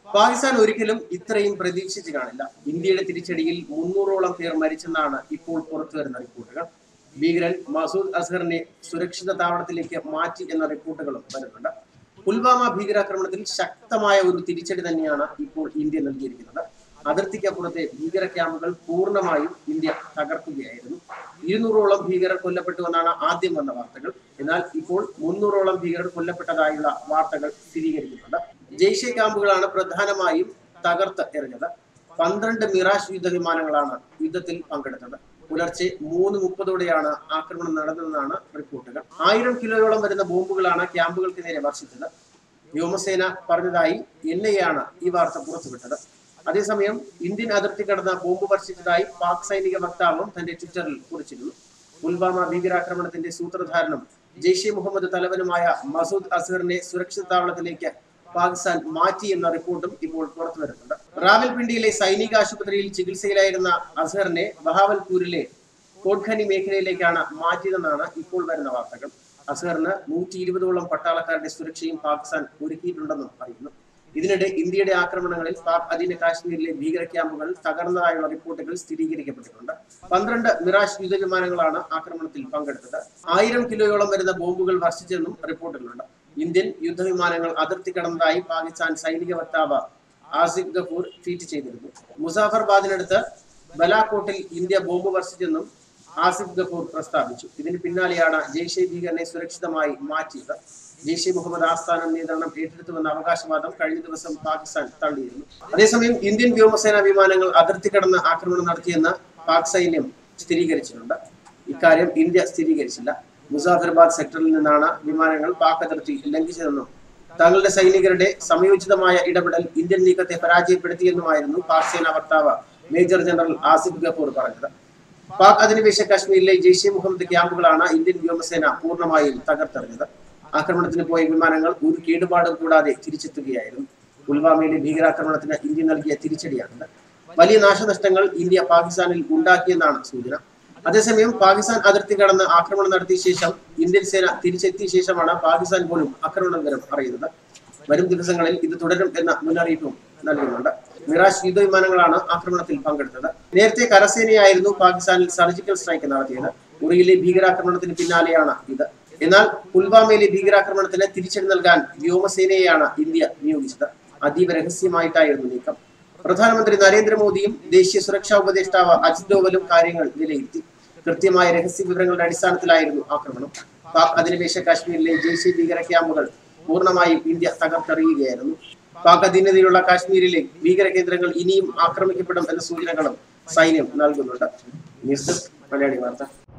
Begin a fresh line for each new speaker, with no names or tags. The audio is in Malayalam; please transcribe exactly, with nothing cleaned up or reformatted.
പാകിസ്ഥാൻ ഒരിക്കലും ഇത്രയും പ്രതീക്ഷിച്ചു കാണില്ല. ഇന്ത്യയുടെ തിരിച്ചടിയിൽ മുന്നൂറോളം പേർ മരിച്ചെന്നാണ് ഇപ്പോൾ പുറത്തുവരുന്ന റിപ്പോർട്ടുകൾ. ഭീകരൻ മസൂദ് അസ്ഹറിനെ സുരക്ഷിത താവളത്തിലേക്ക് മാറ്റി എന്ന റിപ്പോർട്ടുകളും വരുന്നുണ്ട്. പുൽവാമ ഭീകരാക്രമണത്തിൽ ശക്തമായ ഒരു തിരിച്ചടി തന്നെയാണ് ഇപ്പോൾ ഇന്ത്യ നൽകിയിരിക്കുന്നത്. അതിർത്തിക്കപ്പുറത്തെ ഭീകര ക്യാമ്പുകൾ പൂർണ്ണമായും ഇന്ത്യ തകർക്കുകയായിരുന്നു. ഇരുന്നൂറോളം ഭീകരർ കൊല്ലപ്പെട്ടുവെന്നാണ് ആദ്യം വന്ന വാർത്തകൾ. എന്നാൽ ഇപ്പോൾ മുന്നൂറോളം ഭീകരർ കൊല്ലപ്പെട്ടതായുള്ള വാർത്തകൾ സ്ഥിരീകരിക്കുന്നുണ്ട്. ജെയ്ഷെ ക്യാമ്പുകളാണ് പ്രധാനമായും തകർത്ത് എറിഞ്ഞത്. പന്ത്രണ്ട് മിറാഷ് യുദ്ധവിമാനങ്ങളാണ് യുദ്ധത്തിൽ പങ്കെടുത്തത്. പുലർച്ചെ മൂന്ന് മുപ്പതോടെയാണ് ആക്രമണം നടന്നതെന്നാണ് റിപ്പോർട്ടുകൾ. ആയിരം കിലോയോളം വരുന്ന ബോംബുകളാണ് ക്യാമ്പുകൾക്ക് നേരെ വർഷിച്ചത്. വ്യോമസേന പറഞ്ഞതായി എൻ ഐ ആണ് ഈ വാർത്ത പുറത്തുവിട്ടത്. അതേസമയം ഇന്ത്യൻ അതിർത്തി കടന്ന ബോംബ് വർഷിച്ചതായി പാക് സൈനിക വക്താവും തന്റെ ട്വിറ്ററിൽ കുറിച്ചിരുന്നു. പുൽവാമ ഭീകരാക്രമണത്തിന്റെ സൂത്രധാരനും ജെയ്ഷെ മുഹമ്മദ് തലവനുമായ മസൂദ് അസ്ഹറിനെ സുരക്ഷിത താവളത്തിലേക്ക് പാകിസ്ഥാൻ മാറ്റി എന്ന റിപ്പോർട്ടും ഇപ്പോൾ പുറത്തു വരുന്നുണ്ട്. റാവൽപിണ്ടിയിലെ സൈനിക ആശുപത്രിയിൽ ചികിത്സയിലായിരുന്ന അസ്ഹറിനെ ബഹാവൽപൂരിലെ കോട്ഖനി മേഖലയിലേക്കാണ് മാറ്റിയതെന്നാണ് ഇപ്പോൾ വരുന്ന വാർത്തകൾ. അസ്ഹറിന് നൂറ്റി ഇരുപതോളം പട്ടാളക്കാരുടെ സുരക്ഷയും പാകിസ്ഥാൻ ഒരുക്കിയിട്ടുണ്ടെന്നും അറിയുന്നു. ഇതിനിടെ ഇന്ത്യയുടെ ആക്രമണങ്ങളിൽ പാക് അധീന കാശ്മീരിലെ ഭീകര ക്യാമ്പുകൾ തകർന്നതായുള്ള റിപ്പോർട്ടുകൾ സ്ഥിരീകരിക്കപ്പെട്ടിട്ടുണ്ട്. പന്ത്രണ്ട് മിറാഷ് യുദ്ധവിമാനങ്ങളാണ് ആക്രമണത്തിൽ പങ്കെടുത്തത്. ആയിരം കിലോയോളം വരുന്ന ബോംബുകൾ വർഷിച്ചെന്നും റിപ്പോർട്ടുകളുണ്ട്. ഇന്ത്യൻ യുദ്ധവിമാനങ്ങൾ അതിർത്തി കടന്നതായി പാകിസ്ഥാൻ സൈനിക വക്താവ് ആസിഫ് ഗഫൂർ ട്വീറ്റ് ചെയ്തിരുന്നു. മുസാഫർബാദിനടുത്ത് ബലാക്കോട്ടിൽ ഇന്ത്യ ബോംബ് വർഷിച്ചെന്നും ആസിഫ് ഗഫൂർ പ്രസ്താവിച്ചു. ഇതിന് പിന്നാലെയാണ് ജെയ്ഷെ ഭീകരനെ സുരക്ഷിതമായി മാറ്റിയത്. ജെയ്ഷെ മുഹമ്മദ് ആസ്ഥാനം നിയന്ത്രണം ഏറ്റെടുത്തുവെന്ന അവകാശവാദം കഴിഞ്ഞ ദിവസം പാകിസ്ഥാൻ തള്ളിയിരുന്നു. അതേസമയം ഇന്ത്യൻ വ്യോമസേന വിമാനങ്ങൾ അതിർത്തി കടന്ന് ആക്രമണം നടത്തിയെന്ന് പാക് സൈന്യം സ്ഥിരീകരിച്ചിട്ടുണ്ട്. ഇക്കാര്യം ഇന്ത്യ സ്ഥിരീകരിച്ചില്ല. മുസാഫിർബാദ് സെക്ടറിൽ നിന്നാണ് വിമാനങ്ങൾ പാക് അതിർത്തി ലംഘിച്ചതെന്നും തങ്ങളുടെ സൈനികരുടെ സമയോചിതമായ ഇടപെടൽ ഇന്ത്യൻ നീക്കത്തെ പരാജയപ്പെടുത്തിയെന്നുമായിരുന്നു പാക് സേനാ വക്താവ് മേജർ ജനറൽ ആസിഫ് ഗഫൂർ പറഞ്ഞത്. പാക് അധിനിവേശ കാശ്മീരിലെ ജെയ്ഷെ മുഹമ്മദ് ക്യാമ്പുകളാണ് ഇന്ത്യൻ വ്യോമസേന പൂർണ്ണമായും തകർത്തെറിഞ്ഞത്. ആക്രമണത്തിന് പോയ വിമാനങ്ങൾ ഒരു കേടുപാടും കൂടാതെ തിരിച്ചെത്തുകയായിരുന്നു. പുൽവാമയിലെ ഭീകരാക്രമണത്തിന് ഇന്ത്യ നൽകിയ തിരിച്ചടിയാണിത്. വലിയ നാശനഷ്ടങ്ങൾ ഇന്ത്യ പാകിസ്ഥാനിൽ ഉണ്ടാക്കിയെന്നാണ് സൂചന. അതേസമയം പാകിസ്ഥാൻ അതിർത്തി കടന്ന് ആക്രമണം നടത്തിയ ശേഷം ഇന്ത്യൻ സേന തിരിച്ചെത്തിയ ശേഷമാണ് പാകിസ്ഥാൻ പോലും ആക്രമണ വിവരം അറിയുന്നത്. വരും ദിവസങ്ങളിൽ ഇത് തുടരും എന്ന മുന്നറിയിപ്പും നൽകുന്നുണ്ട്. മിറാഷ് യുദ്ധവിമാനങ്ങളാണ് ആക്രമണത്തിൽ പങ്കെടുത്തത്. നേരത്തെ കരസേനയായിരുന്നു പാകിസ്ഥാനിൽ സർജിക്കൽ സ്ട്രൈക്ക് നടത്തിയത്. ഉറിയിലെ ഭീകരാക്രമണത്തിന് പിന്നാലെയാണ് ഇത്. എന്നാൽ പുൽവാമയിലെ ഭീകരാക്രമണത്തിന് തിരിച്ചടി നൽകാൻ വ്യോമസേനയെയാണ് ഇന്ത്യ നിയോഗിച്ചത്. അതീവ രഹസ്യമായിട്ടായിരുന്നു നീക്കം. പ്രധാനമന്ത്രി നരേന്ദ്രമോദിയും ദേശീയ സുരക്ഷാ ഉപദേഷ്ടാവ് അജിത് ഡോവലും കാര്യങ്ങൾ വിലയിരുത്തി. കൃത്യമായ രഹസ്യ വിവരങ്ങളുടെ അടിസ്ഥാനത്തിലായിരുന്നു ആക്രമണം. പാക് അധിനിവേശ കാശ്മീരിലെ ജെയ്ഷെ ഭീകര ക്യാമ്പുകൾ പൂർണ്ണമായും ഇന്ത്യ തകർത്തെറിയുകയായിരുന്നു. പാക് അധീനതയിലുള്ള കാശ്മീരിലെ ഭീകര കേന്ദ്രങ്ങൾ ഇനിയും ആക്രമിക്കപ്പെടും എന്ന സൂചനകളും സൈന്യം നൽകുന്നുണ്ട്. ന്യൂസ് ഡെസ്ക് മലയാളി വാർത്ത.